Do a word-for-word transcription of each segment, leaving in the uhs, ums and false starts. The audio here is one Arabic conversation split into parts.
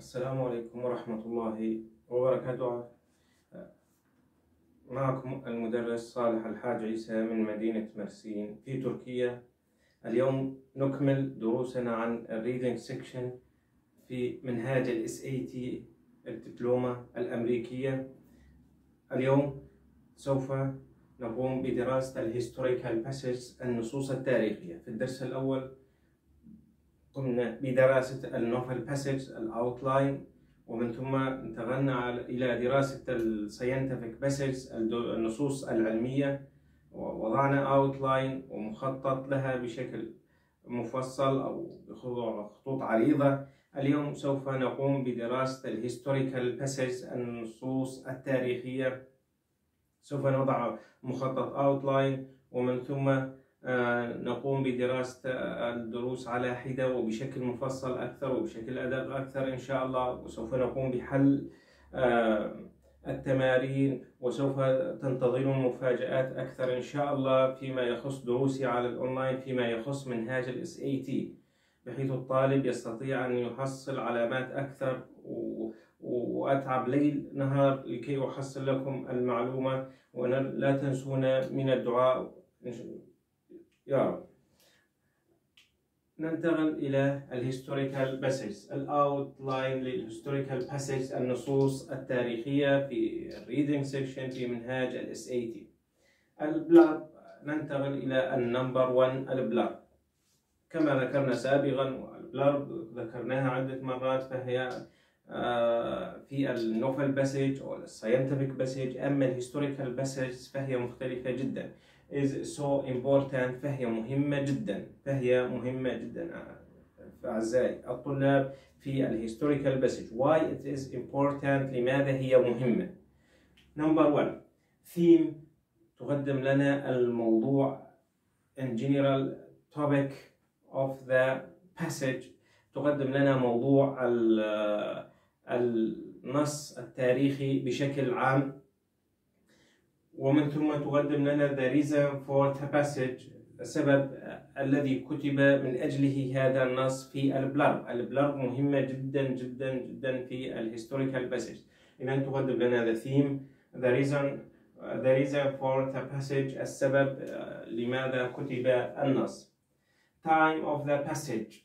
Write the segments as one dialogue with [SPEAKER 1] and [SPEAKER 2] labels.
[SPEAKER 1] السلام عليكم ورحمة الله وبركاته. معكم المدرس صالح الحاج عيسى من مدينة مرسين في تركيا. اليوم نكمل دروسنا عن الريدنج سيكشن في منهاج ال إس إيه تي الدبلومة الأمريكية. اليوم سوف نقوم بدراسة الهيستوريكال باسج النصوص التاريخية. في الدرس الأول قمنا بدراسة النوفل باسج الأوتلاين، ومن ثم انتقلنا إلى دراسة الساينتفك باسج النصوص العلمية، ووضعنا أوتلاين ومخطط لها بشكل مفصل أو بخطوط عريضة. اليوم سوف نقوم بدراسة الهيستوريكال باسج النصوص التاريخية. سوف نضع مخطط أوتلاين ومن ثم نقوم بدراسة الدروس على حدة وبشكل مفصل أكثر وبشكل أدق أكثر إن شاء الله، وسوف نقوم بحل التمارين، وسوف تنتظرون مفاجآت أكثر إن شاء الله فيما يخص دروسي على الأونلاين، فيما يخص منهاج ال إس إيه تي، بحيث الطالب يستطيع أن يحصل علامات أكثر وأتعب ليل نهار لكي أحصل لكم المعلومة. ولا تنسونا من الدعاء يا رب. ننتقل إلى الهيستوريكال باسج الأوتلاين للهيستوريكال باسج النصوص التاريخية في الريدنج سيكشن في منهاج ال إس إيه تي. البلارب، ننتقل إلى النمبر واحد البلارب. كما ذكرنا سابقا، والبلارب ذكرناها عدة مرات، فهي في النوفل باسج أو الساينتفك باسج. أما الهيستوريكال باسج فهي مختلفة جدا. is so important، فهي مهمة جدا فهي مهمة جدا أعزائي الطلاب في الهيستوريكال باسج. why it is important، لماذا هي مهمة؟ number one theme، تقدم لنا الموضوع in general topic of the passage، تقدم لنا موضوع النص التاريخي بشكل عام، ومن ثم تقدم لنا the reason for the passage، السبب الذي كتب من أجله هذا النص في البلارب. البلارب مهمة جدا جدا جدا في الهيستوريكال باسج. إذا تقدم لنا the theme، the reason the reason for the passage، السبب لماذا كتب النص. time of the passage،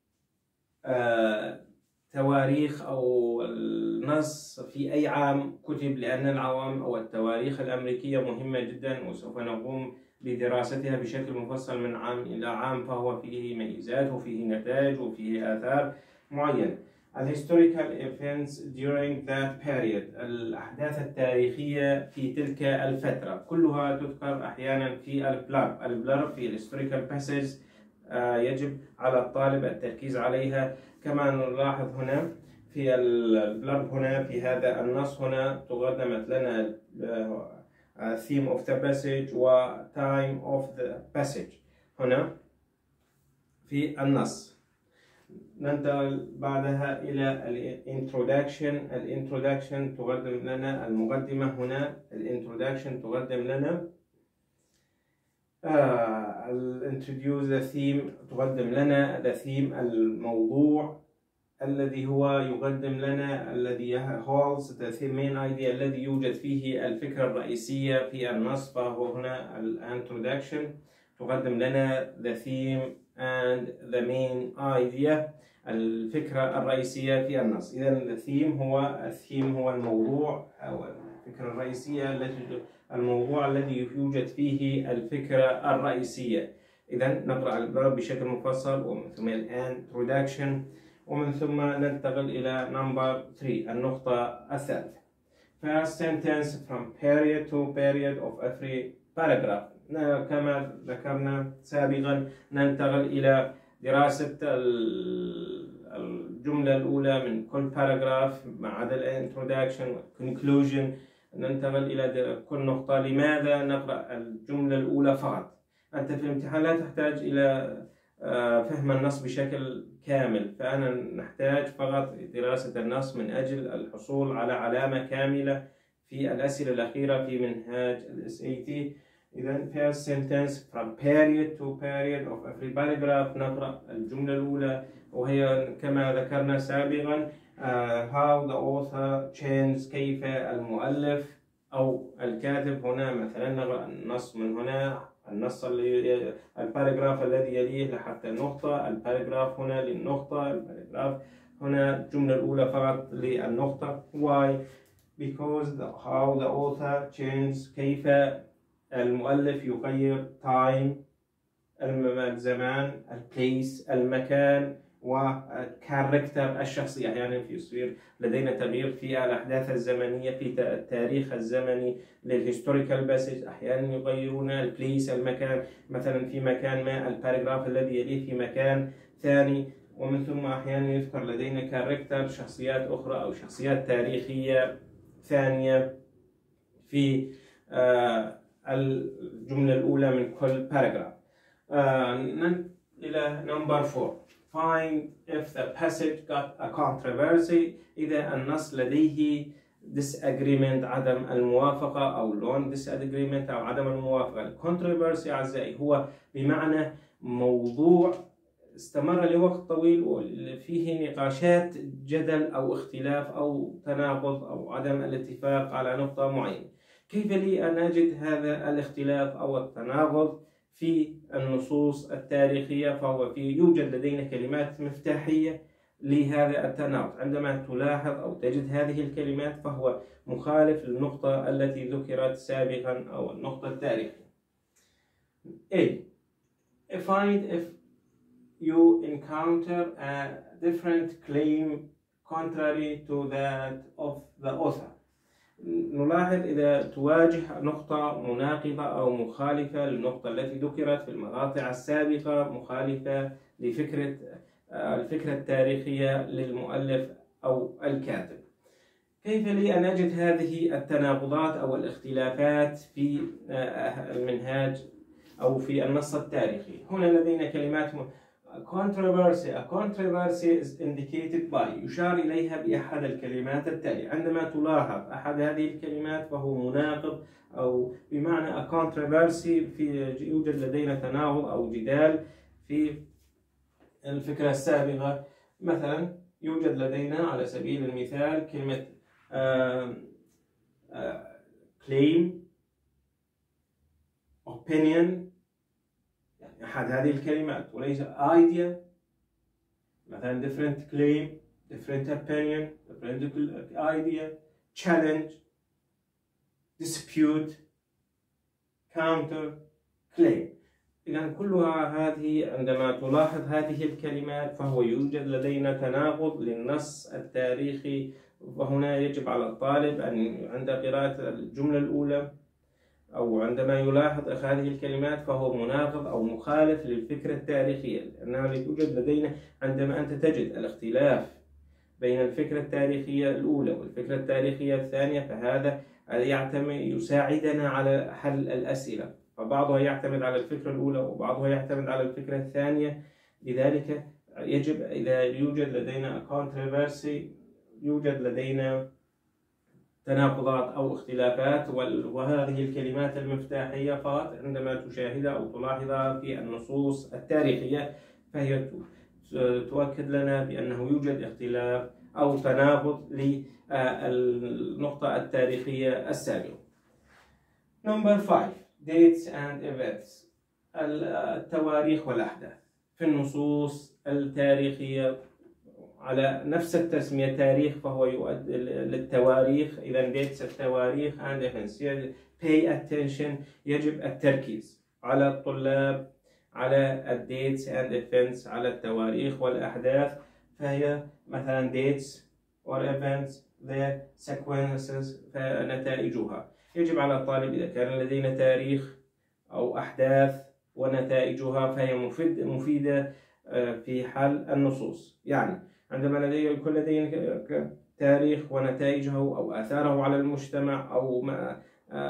[SPEAKER 1] uh, تواريخ أو النص في أي عام كتب، لأن العوام أو التواريخ الأمريكية مهمة جدا وسوف نقوم بدراستها بشكل مفصل من عام إلى عام، فهو فيه ميزات وفيه نتائج وفيه آثار معينة. الهيستوريكال events during that period، الأحداث التاريخية في تلك الفترة، كلها تذكر أحيانا في البلارب. البلارب في الهيستوريكال باسج يجب على الطالب التركيز عليها. كما نلاحظ هنا في البلارب، هنا في هذا النص هنا تقدمت لنا theme of the passage و time of the passage هنا في النص. ننتقل بعدها إلى الانترودكشن. الانترودكشن تقدم لنا المقدمة. هنا الانترودكشن تقدم لنا introduce the theme، تقدم لنا the theme الموضوع الذي هو يقدم لنا الذي holds the main idea، الذي يوجد فيه الفكرة الرئيسية في النص، فهو هنا introduction. تقدم لنا the theme and the main idea، الفكرة الرئيسية في النص. إذا the theme هو الثيم هو الموضوع أو الفكرة الرئيسية التي الموضوع الذي يوجد فيه الفكرة الرئيسية. إذا نقرأ البلارب بشكل مفصل، ومن ثم الآن introduction، ومن ثم ننتقل إلى number three النقطة الثالثة. First sentence from period to period of every paragraph. كما ذكرنا سابقا، ننتقل إلى دراسة الجملة الأولى من كل باراجراف ما عدا الانترودكشن والكونكلوجن. ننتقل إلى كل نقطة. لماذا نقرأ الجملة الأولى فقط؟ أنت في الامتحان لا تحتاج إلى فهم النص بشكل كامل، فأنا نحتاج فقط دراسة النص من أجل الحصول على علامة كاملة في الأسئلة الأخيرة في منهاج ال إس إيه تي. إذا first sentence from period to period of every paragraph، نقرأ الجملة الأولى وهي كما ذكرنا سابقا uh, how the author changes كيف المؤلف أو الكاتب. هنا مثلا نقرأ النص من هنا، النص اللي الباراجراف الذي يليه لحتى النقطة، الباراجراف هنا للنقطة، الباراجراف هنا الجملة الأولى فقط للنقطة. Why? Because the, how the author changes كيف المؤلف يغير time الزمان، البليس المكان، وكاركتر الشخصية. أحيانا يعني يصير لدينا تغيير في الأحداث الزمنية، في التاريخ الزمني للهيستوريكال باسج. أحيانا يغيرون البليس المكان، مثلا في مكان ما الباراجراف الذي يليه في مكان ثاني. ومن ثم أحيانا يذكر لدينا كاركتر شخصيات أخرى أو شخصيات تاريخية ثانية في الجملة الأولى من كل باراجراف. إلى number four. Find if the passage got a controversy. إذا النص لديه disagreement عدم الموافقة أو non disagreement أو عدم الموافقة. controversy أعزائي هو بمعنى موضوع استمر لوقت طويل وفيه نقاشات، جدل أو اختلاف أو تناقض أو عدم الاتفاق على نقطة معينة. كيف لي أن أجد هذا الاختلاف أو التناقض في النصوص التاريخية؟ فهو في يوجد لدينا كلمات مفتاحية لهذا التناقض. عندما تلاحظ أو تجد هذه الكلمات فهو مخالف للنقطة التي ذكرت سابقا أو النقطة التاريخية. A. Find if you encounter a different claim contrary to that of the author. نلاحظ إذا تواجه نقطة مناقضة أو مخالفة للنقطة التي ذكرت في المقاطع السابقة، مخالفة لفكرة الفكرة التاريخية للمؤلف أو الكاتب. كيف لي أن أجد هذه التناقضات أو الاختلافات في المنهاج أو في النص التاريخي؟ هنا لدينا كلمات controversy. A controversy is indicated by، يشار إليها بأحد الكلمات التالية. عندما تلاحظ أحد هذه الكلمات فهو مناقض، أو بمعنى a controversy في يوجد لدينا تناقض أو جدال في الفكرة السابقة. مثلا يوجد لدينا على سبيل المثال كلمة uh, uh, claim، opinion، أحد هذه الكلمات، وليس idea. مثلا different claim، different opinion، different idea، challenge، dispute، counter claim. إذا كلها هذه عندما تلاحظ هذه الكلمات فهو يوجد لدينا تناقض للنص التاريخي. وهنا يجب على الطالب أن عند قراءة الجملة الأولى أو عندما يلاحظ هذه الكلمات فهو مناقض أو مخالف للفكرة التاريخية، لأنها يوجد لدينا عندما أنت تجد الاختلاف بين الفكرة التاريخية الأولى والفكرة التاريخية الثانية، فهذا يعتمد يساعدنا على حل الأسئلة. فبعضها يعتمد على الفكرة الأولى وبعضها يعتمد على الفكرة الثانية. لذلك يجب إذا يوجد لدينا controversy يوجد لدينا تناقضات أو اختلافات، وهذه الكلمات المفتاحية فقط عندما تشاهدها أو تلاحظها في النصوص التاريخية فهي تؤكد لنا بأنه يوجد اختلاف أو تناقض للنقطة التاريخية السابقة. Number five. Dates and events. التواريخ والأحداث في النصوص التاريخية على نفس التسمية تاريخ فهو يؤدي للتواريخ. إذا dates التواريخ and events. Pay attention، يجب التركيز على الطلاب على dates and events، على التواريخ والأحداث. فهي مثلا dates or events the sequences فنتائجها. يجب على الطالب إذا كان لدينا تاريخ أو أحداث ونتائجها فهي مفيد مفيدة في حل النصوص. يعني عندما لدي يكون لدينا تاريخ ونتائجه أو آثاره على المجتمع أو ما,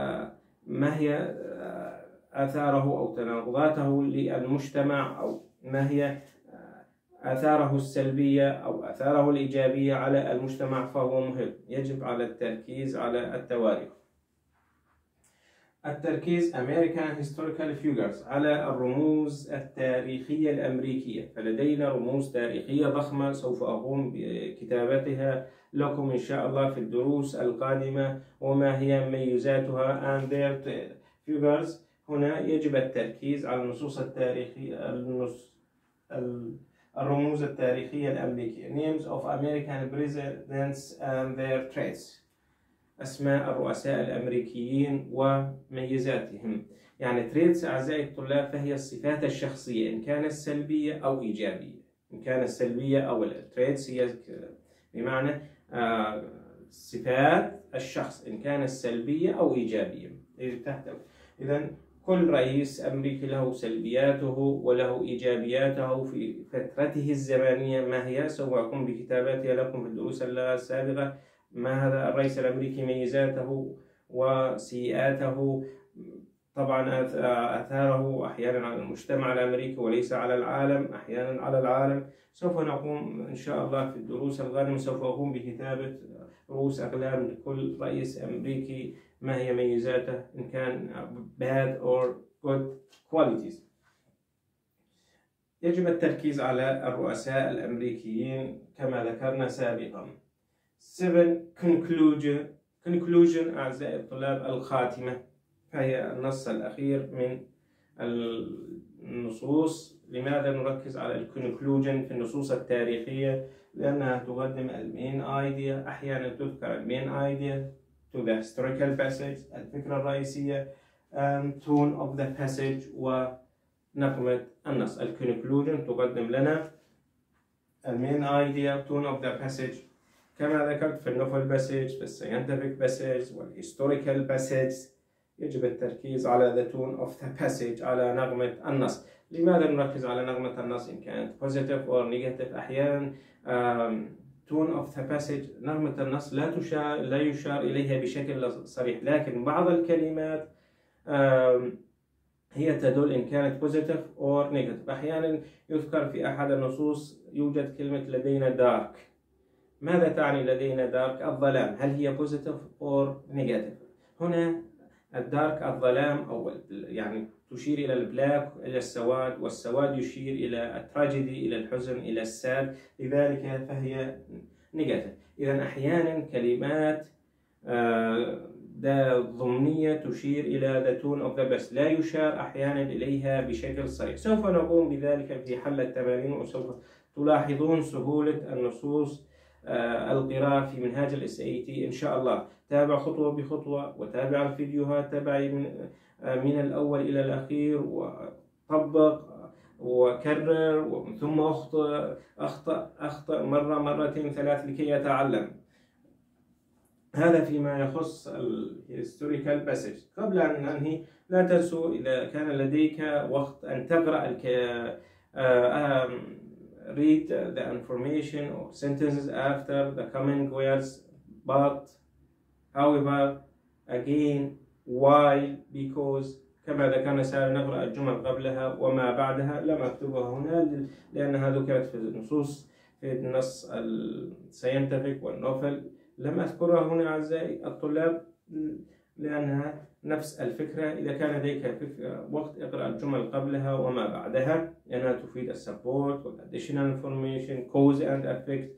[SPEAKER 1] ما هي آثاره أو تناقضاته للمجتمع أو ما هي آثاره السلبية أو آثاره الإيجابية على المجتمع فهو مهم. يجب على التركيز على التواريخ. التركيز American Historical Figures على الرموز التاريخية الأمريكية، فلدينا رموز تاريخية ضخمة سوف أقوم بكتابتها لكم إن شاء الله في الدروس القادمة، وما هي ميزاتها and their figures. هنا يجب التركيز على النصوص التاريخية النص الرموز التاريخية الأمريكية names of American presidents and their traits، أسماء الرؤساء الأمريكيين وميزاتهم. يعني traits أعزائي الطلاب فهي الصفات الشخصية إن كانت سلبية أو إيجابية. إن كانت سلبية أو traits هي بمعنى آه صفات الشخص إن كانت سلبية أو إيجابية. إذن كل رئيس أمريكي له سلبياته وله إيجابياته في فترته الزمنية ما هي، سوف أقوم بكتاباتها لكم في الدروس السابقة. ما هذا الرئيس الأمريكي ميزاته وسيئاته، طبعا أثاره أحيانا على المجتمع الأمريكي وليس على العالم، أحيانا على العالم. سوف نقوم إن شاء الله في الدروس القادمة سوف أقوم بكتابة رؤوس أقلام لكل رئيس أمريكي ما هي ميزاته إن كان bad or good qualities. يجب التركيز على الرؤساء الأمريكيين كما ذكرنا سابقا. seven conclusion conclusion أعزائي الطلاب الخاتمة، فهي النص الأخير من النصوص. لماذا نركز على الكونكلوجن في النصوص التاريخية؟ لأنها تقدم المين ايديا، أحيانا تذكر المين ايديا to the historical passage الفكرة الرئيسية and tone of the passage ونقمة النص. الكونكلوجن تقدم لنا المين ايديا tone of the passage كما ذكرت في النوفل باسج، في الساينتفك باسج والهيستوريكال باسج. يجب التركيز على the tone of the passage على نغمة النص. لماذا نركز على نغمة النص إن كانت positive or negative؟ أحيانا tone of the passage نغمة النص لا تشار لا يشار إليها بشكل صريح، لكن بعض الكلمات هي تدل إن كانت positive or negative. أحيانا يذكر في أحد النصوص يوجد كلمة لدينا dark. ماذا تعني لدينا dark؟ الظلام. هل هي positive or negative؟ هنا الدارك الظلام أو يعني تشير إلى البلاك إلى السواد، والسواد يشير إلى التراجيدي إلى الحزن إلى الساد، لذلك فهي نيجاتيف. إذا أحيانا كلمات ضمنية تشير إلى the tone of the best لا يشار أحيانا إليها بشكل صريح. سوف نقوم بذلك في حل التمارين، وسوف تلاحظون سهولة النصوص القراءة في منهاج الاس اي تي إن شاء الله. تابع خطوة بخطوة وتابع الفيديوهات، تابعي من من الأول إلى الأخير وطبق وكرر ومن ثم أخطأ أخطأ أخطأ مرة مرتين ثلاث لكي يتعلم. هذا فيما يخص الهيستوريكال باسج. قبل أن ننهي لا تنسوا إذا كان لديك وقت أن تقرأ الك read the information or sentences after the coming words but, however, again, while, because. كما ذكرنا سنقرأ الجمل قبلها وما بعدها. لم أكتبها هنا لأنها ذكرت في النصوص في النص الساينتفك والنوفل. لم أذكرها هنا أعزائي الطلاب لأنها نفس الفكرة. إذا كان لديك فكرة وقت اقرأ الجمل قبلها وما بعدها لأنها تفيد السبورت والadditional information cause and effect.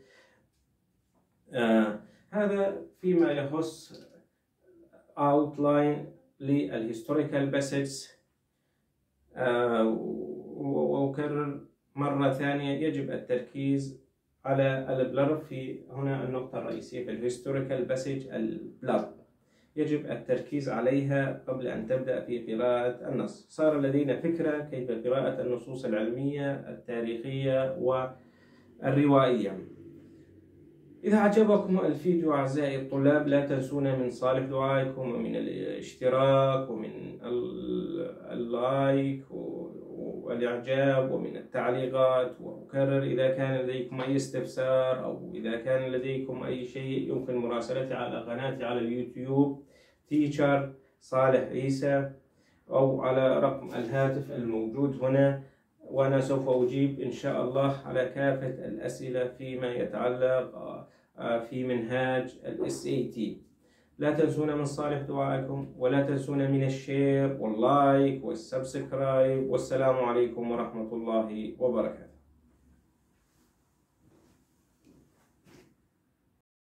[SPEAKER 1] آه هذا فيما يخص outline للهيستوريكال باسج. آه وأكرر مرة ثانية يجب التركيز على البلر في هنا النقطة الرئيسية في الهيستوريكال باسج. البلر يجب التركيز عليها قبل أن تبدأ في قراءة النص. صار لدينا فكرة كيف قراءة النصوص العلمية التاريخية والروائية. إذا عجبكم الفيديو أعزائي الطلاب لا تنسونا من صالح دعائكم ومن الاشتراك ومن اللايك والإعجاب ومن التعليقات. وأكرر إذا كان لديكم أي استفسار أو إذا كان لديكم أي شيء يمكن مراسلتي على قناتي على اليوتيوب تيتشر صالح عيسى أو على رقم الهاتف الموجود هنا، وأنا سوف أجيب إن شاء الله على كافة الأسئلة فيما يتعلق في منهاج ال إس إيه تي. لا تنسونا من صالح دعائكم، ولا تنسونا من الشير واللايك والسبسكرايب. والسلام عليكم ورحمة الله وبركاته.